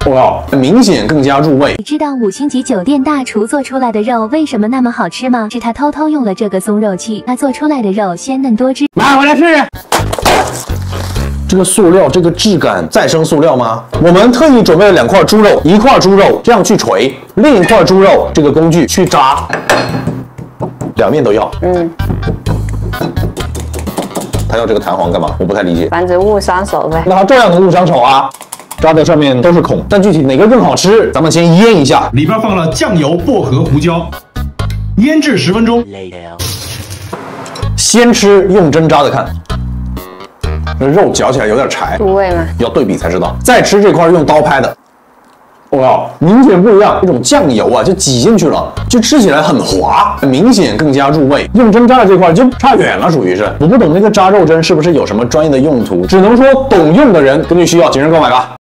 哇，明显更加入味。 你知道5星级酒店大厨做出来的肉为什么那么好吃吗？是他偷偷用了这个松肉器，他做出来的肉鲜嫩多汁。 买回来试试。这个塑料，这个质感，再生塑料吗？我们特意准备了2块猪肉，一块猪肉这样去捶，另一块猪肉这个工具去扎，两面都要。他要这个弹簧干嘛？我不太理解。 防止误伤手呗。 那它照样能误伤手啊。扎的上面都是孔，但具体哪个更好吃，咱们先腌一下。 里边放了酱油、薄荷、胡椒，腌制10分钟。 先吃用针扎的看，这肉嚼起来有点柴， 入味吗？ 要对比才知道。再吃这块用刀拍的，哇，明显不一样，这种酱油啊就挤进去了，就吃起来很滑，明显更加入味。用针扎的这块就差远了，属于是。我不懂那个扎肉针是不是有什么专业的用途，只能说懂用的人根据需要谨慎购买吧。